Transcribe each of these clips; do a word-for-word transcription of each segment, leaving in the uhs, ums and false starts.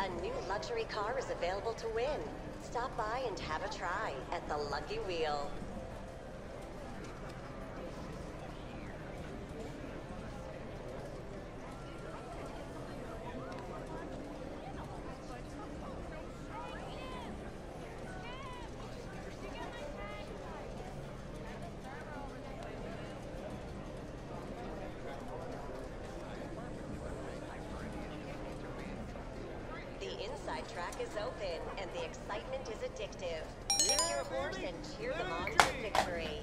A new luxury car is available to win. Stop by and have a try at the Lucky Wheel. Inside track is open, and the excitement is addictive. Pick your horse and cheer them on to victory.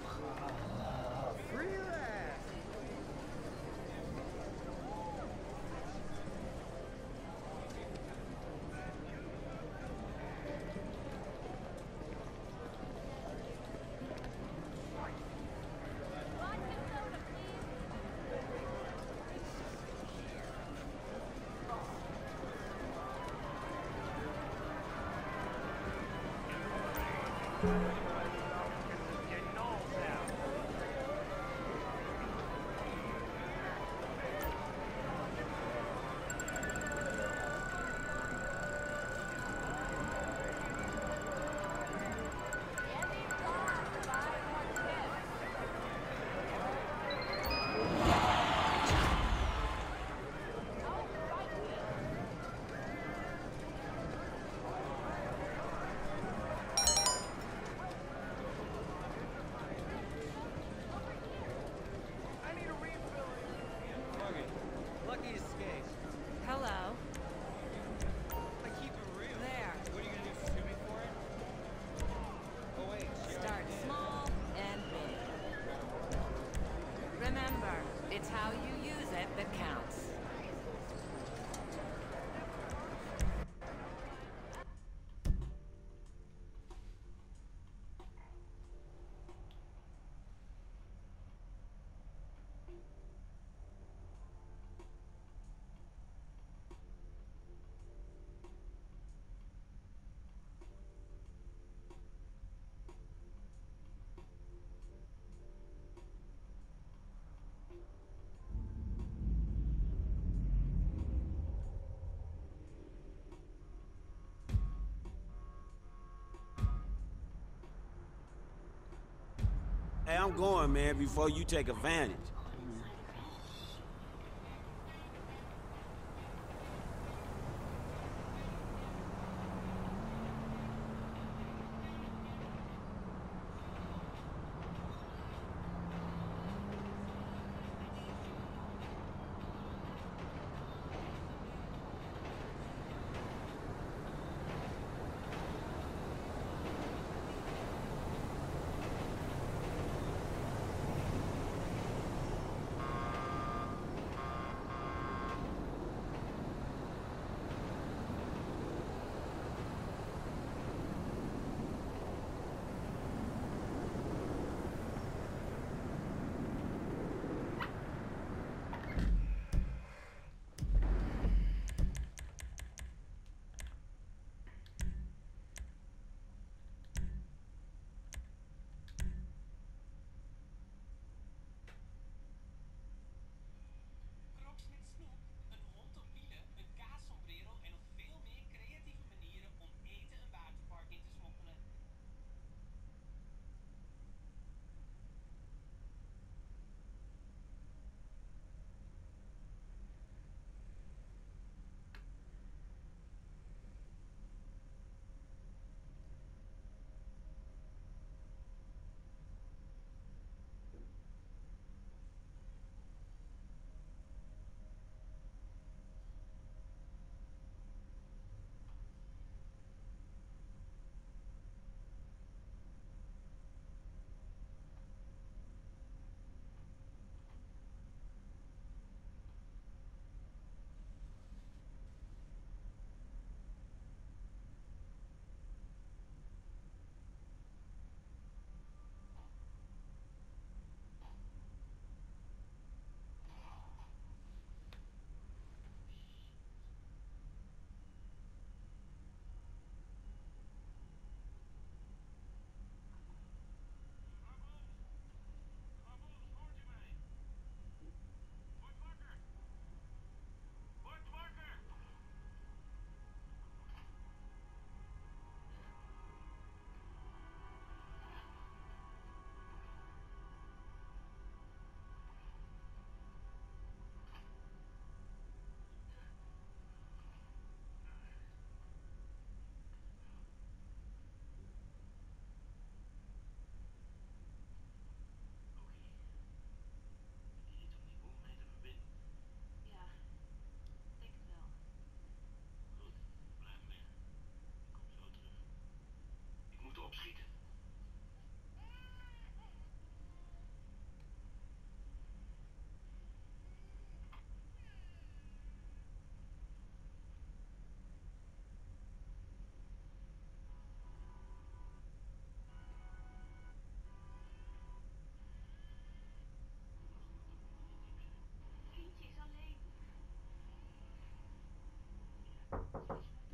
It's how you use it that counts. Hey, I'm going, man, before you take advantage.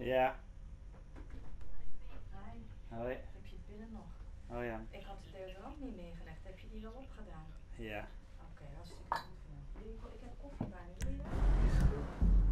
Ja. Hi, Hoi. heb je het binnen nog? Oh ja. Ik had de deodorant niet neergelegd. Heb je die al opgedaan? Ja. Oké, okay, hartstikke goed voor jou. Wil je ko- Ik heb koffie bij me. Wil je dat? Is goed.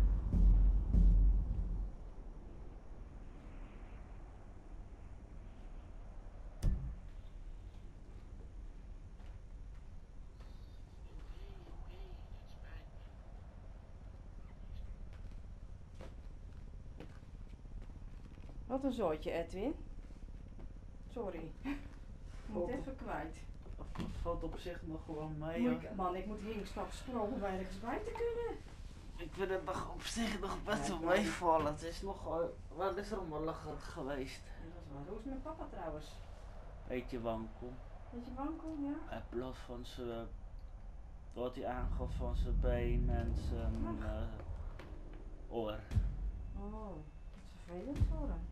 Wat een zooitje, Edwin. Sorry. Ik moet Oh. even kwijt. Dat valt op zich nog gewoon mee. Moet hoor. ik, man, ik moet hier straks scrollen om ergens bij te kunnen. Ik vind het nog op zich nog best wel Ja, meevallen. Het is nog wel, wel eens rommelig geweest. Ja, dat is waar. Hoe is het met papa trouwens? Beetje wankel. Beetje wankel, ja? Hij heeft last van zijn, wat hij aangaf van zijn been en zijn uh, oor. Oh, dat is vervelend voor hem.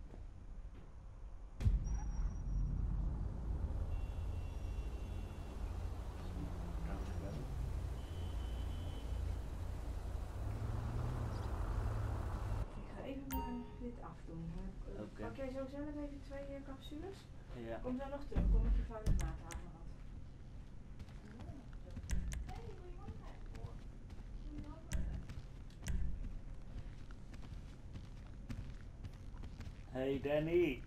Ik ga even uh, dit afdoen. Uh, Oké. Pak jij zo zelf even twee uh, capsules? Ja. Kom zo nog terug, kom ik je veilig water halen. Hey Danny.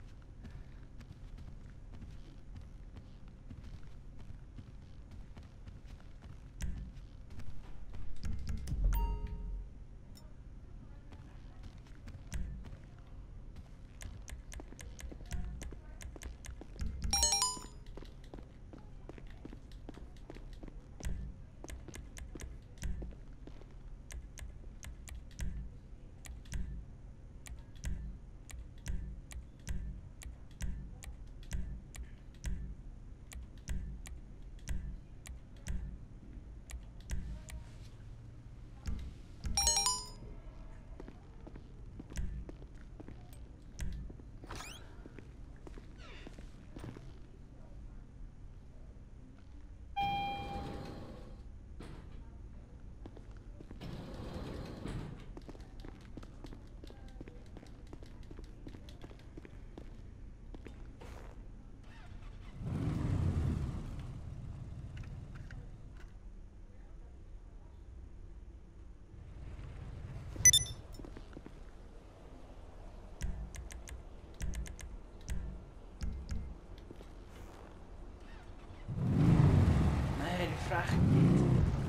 Nee, die vraag ik niet.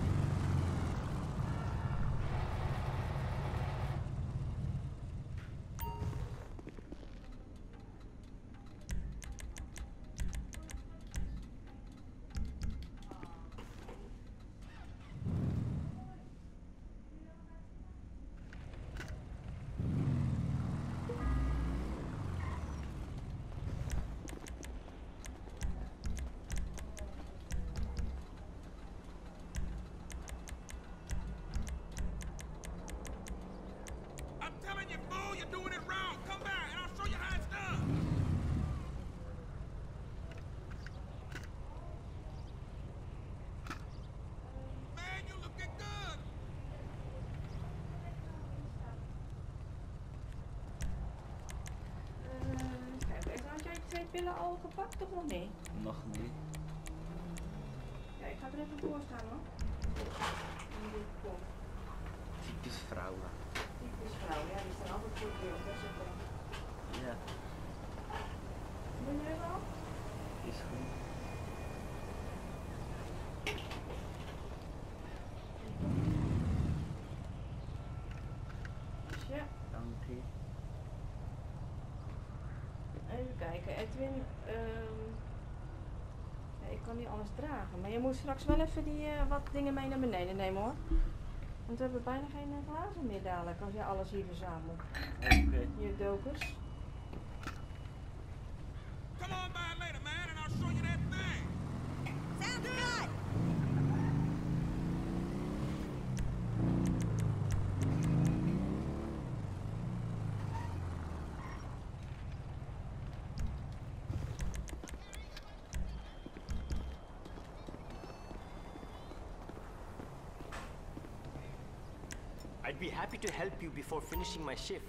I'm telling you, fool, you're doing it wrong. Come back and I'll show you how it's done. Man, you looking good. Uh, kijk, even, had jij twee pillen al gepakt of nog niet? Nog niet. Ja, ik ga er even voor staan hoor. In dit pot. Typisch vrouwen. Typisch vrouw, ja, die staan altijd voor de deur. Dat is het wel. Ja, Doe je er al? is goed. Dus ja, Dank je. even kijken. Edwin, ehm ja, ik kan niet alles dragen. Maar je moet straks wel even die eh, wat dingen mee naar beneden nemen hoor. Want we hebben bijna geen eh, glazen meer dadelijk als je alles hier verzamelt. Oké. Hier dokers. Come on by later, man, and I'll show you that thing. Sounds good! I'd be happy to help you before finishing my shift.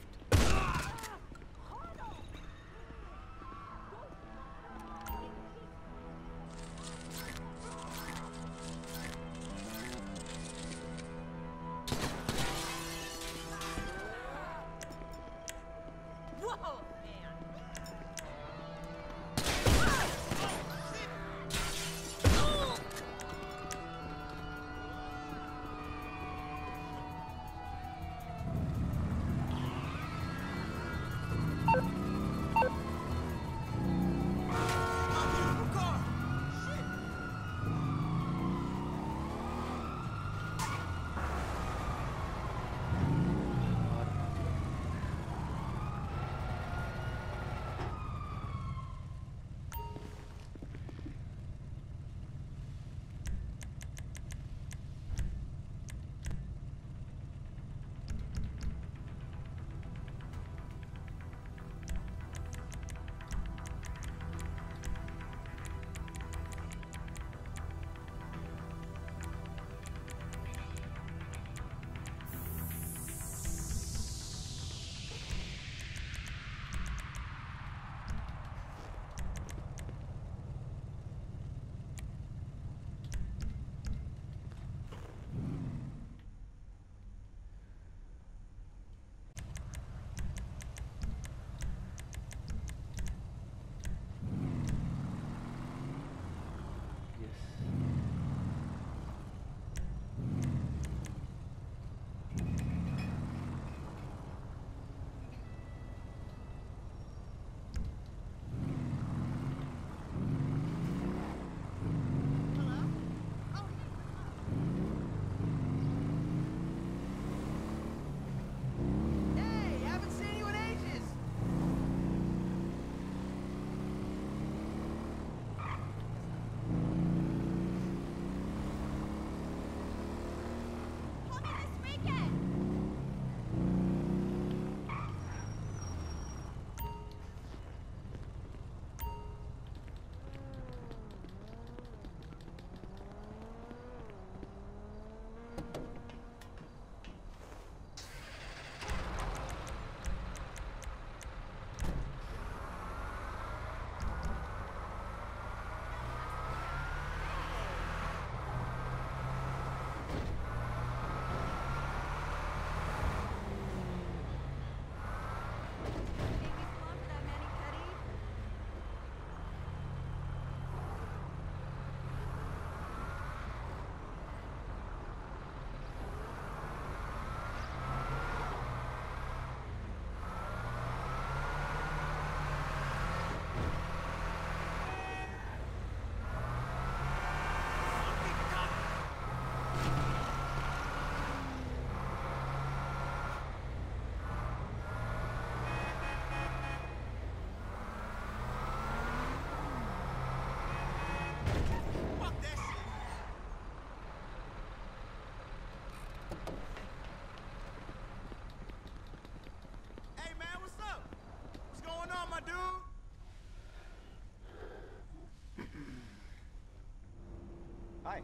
Hi.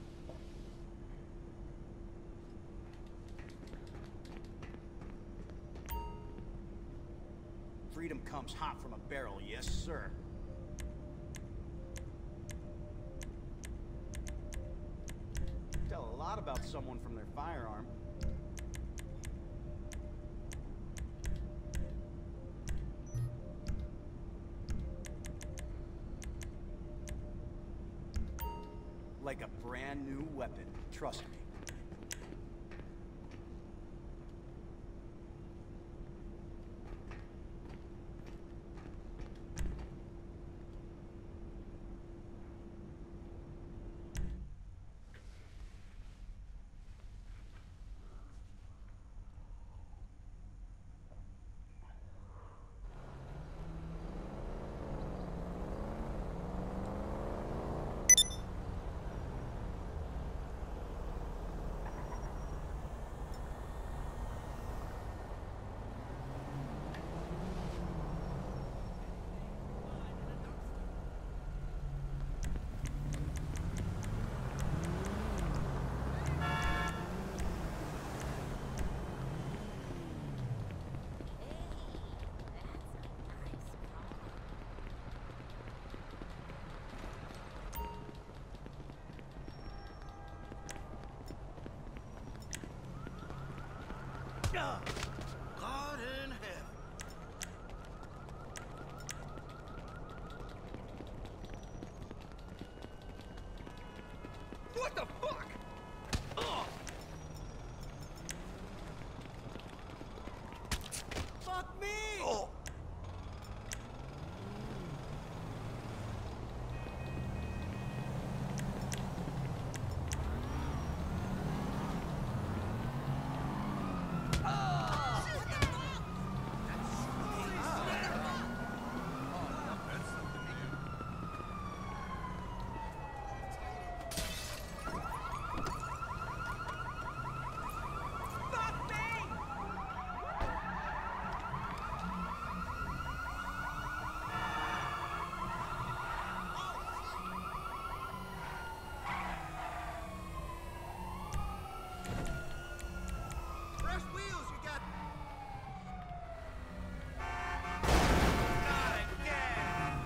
Freedom comes hot from a barrel, yes, sir. Tell a lot about someone from their firearm. Like a brand new weapon, trust me. God! God in heaven. What the fuck? Ugh. Fuck me! Oh. Fresh wheels, you got. Not again.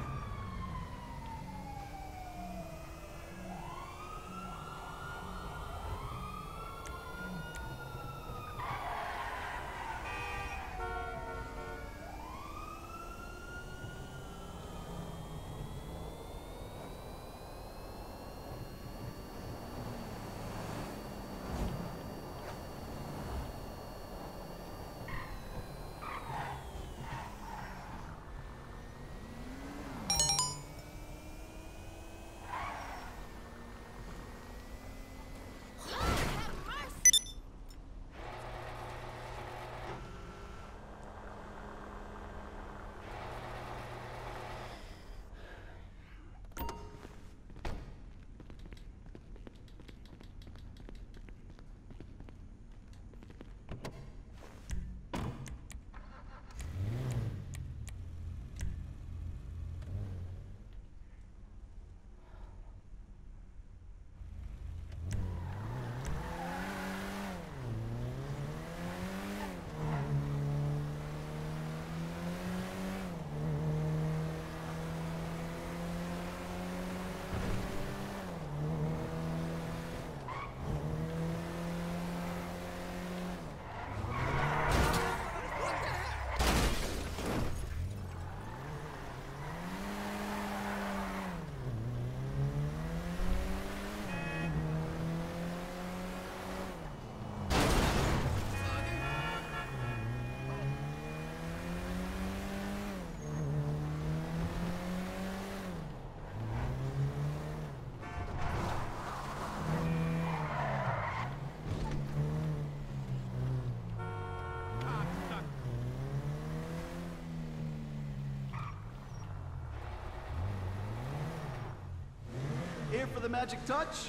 Here for the magic touch?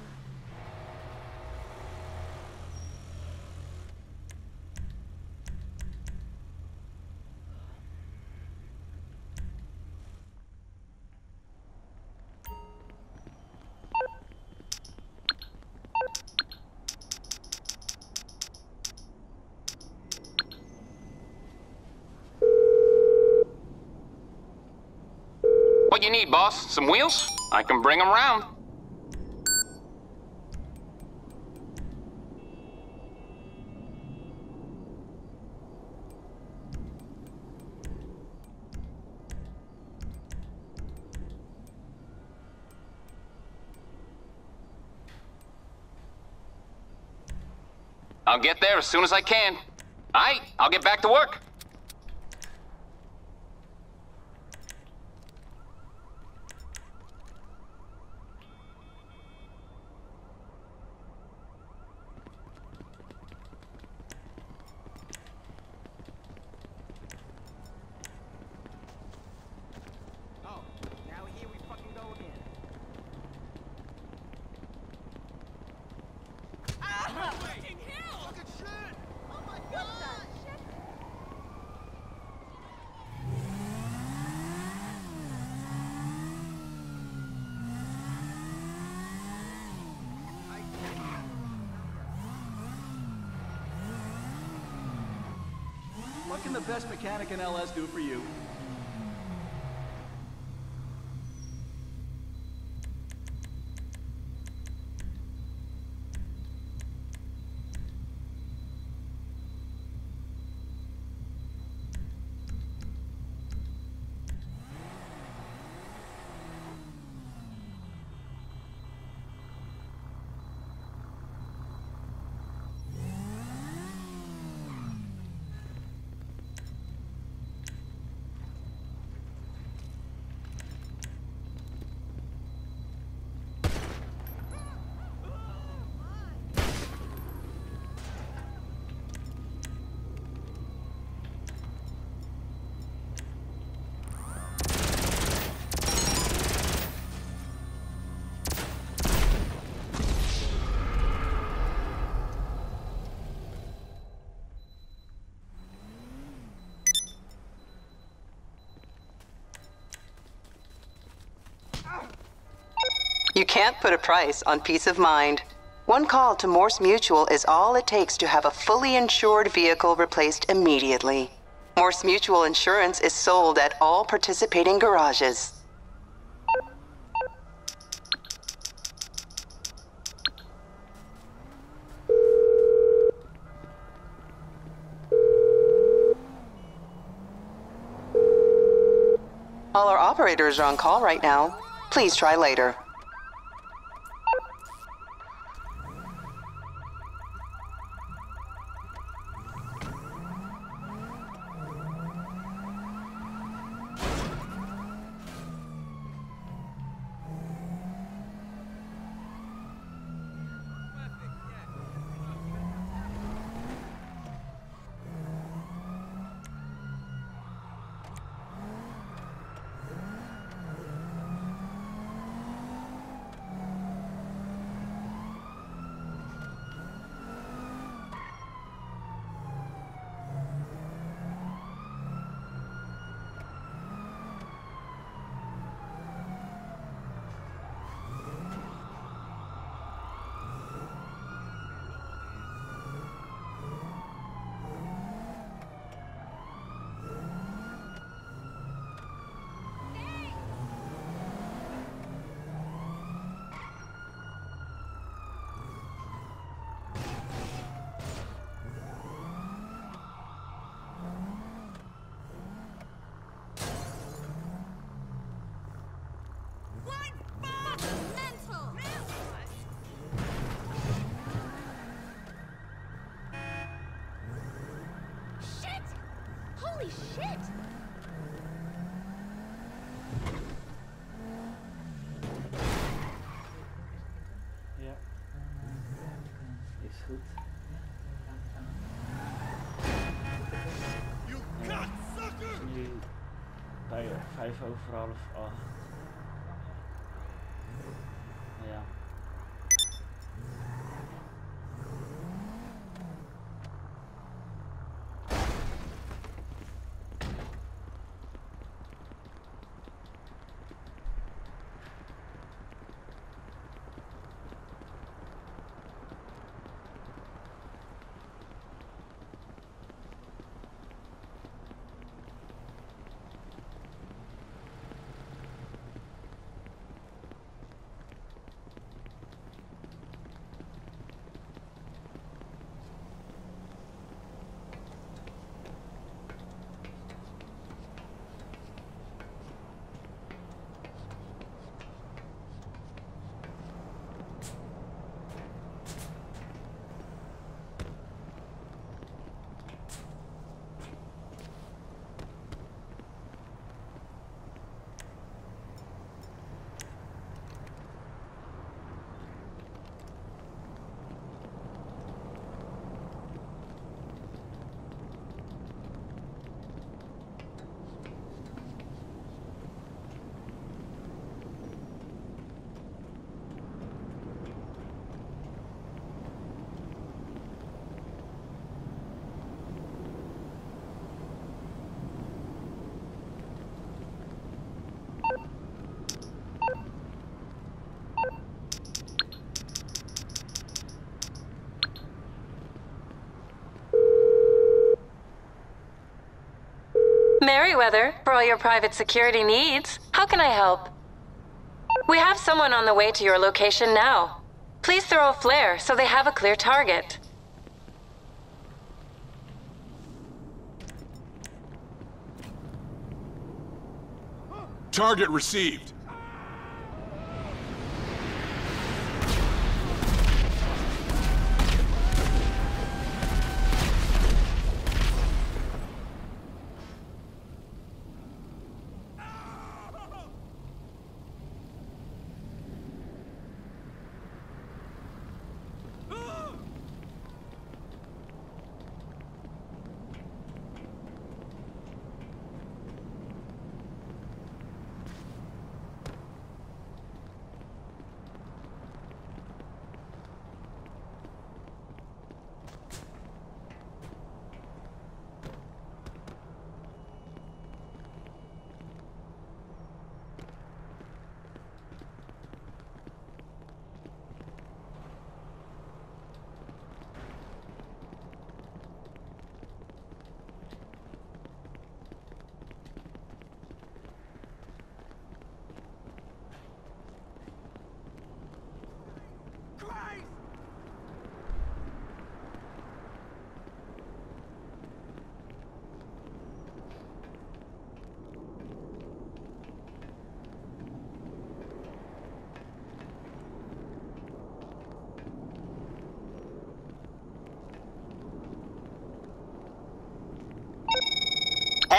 What you need, boss? Some wheels? I can bring them round. I'll get there as soon as I can. All right, I'll get back to work. Oh, now here we fucking go again. Ah! Fucking hell! Fucking shit! Oh my god! What can the best mechanic in L S do for you? You can't put a price on peace of mind. One call to Morse Mutual is all it takes to have a fully insured vehicle replaced immediately. Morse Mutual Insurance is sold at all participating garages. All our operators are on call right now. Please try later. Holy shit! Ja. Is goed. You Ja. cocksucker! Het is nu bij vijf over half acht. Ja. Merryweather, for all your private security needs. How can I help? We have someone on the way to your location now. Please throw a flare so they have a clear target. Target received.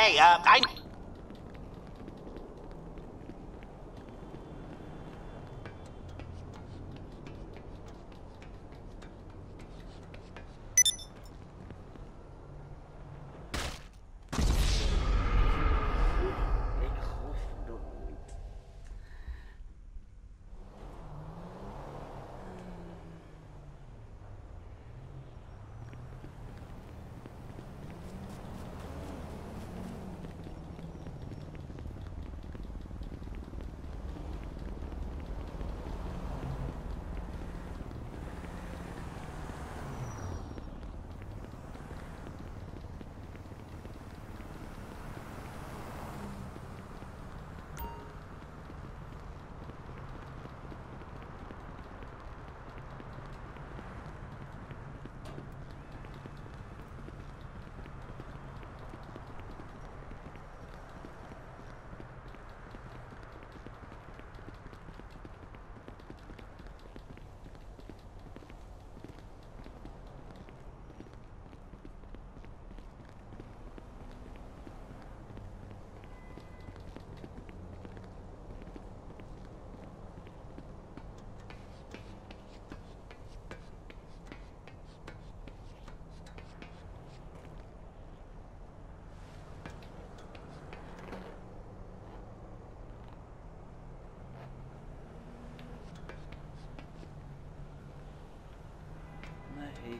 Hey, uh, I... Nee.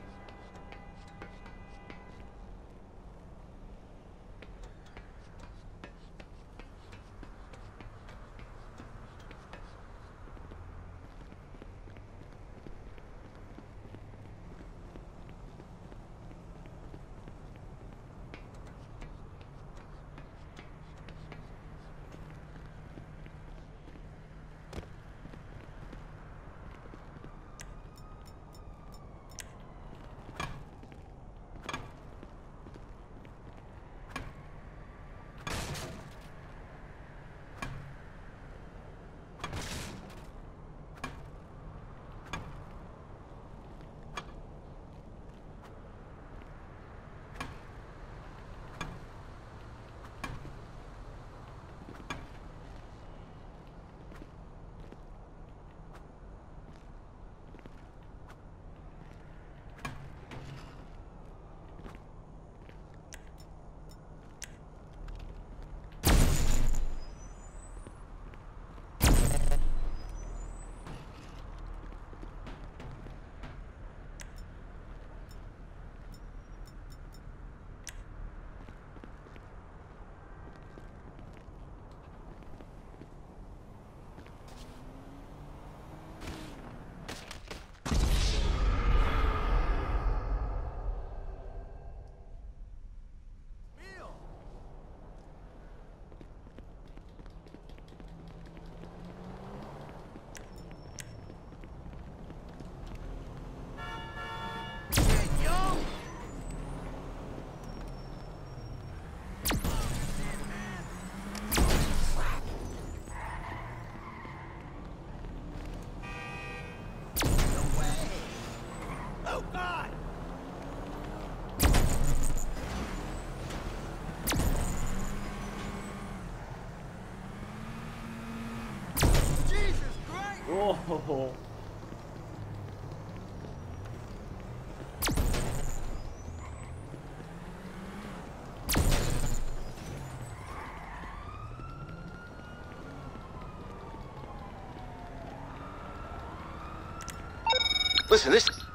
Oh. Listen, this...